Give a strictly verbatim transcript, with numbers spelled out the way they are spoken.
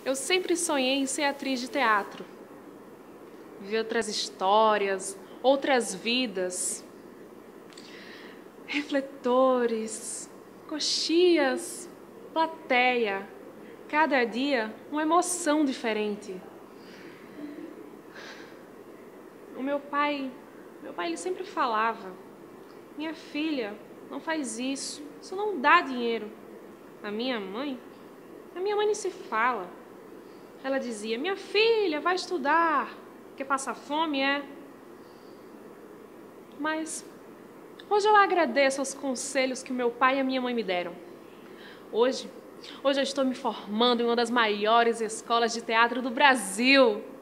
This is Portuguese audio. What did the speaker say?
Eu sempre sonhei em ser atriz de teatro. Viver outras histórias, outras vidas. Refletores, coxias, plateia. Cada dia uma emoção diferente. O meu pai, meu pai ele sempre falava: minha filha, não faz isso, isso não dá dinheiro. A minha mãe, a minha mãe nem se fala. Ela dizia: minha filha, vai estudar, porque passar fome é. Mas hoje eu agradeço aos conselhos que o meu pai e a minha mãe me deram. Hoje, hoje eu estou me formando em uma das maiores escolas de teatro do Brasil.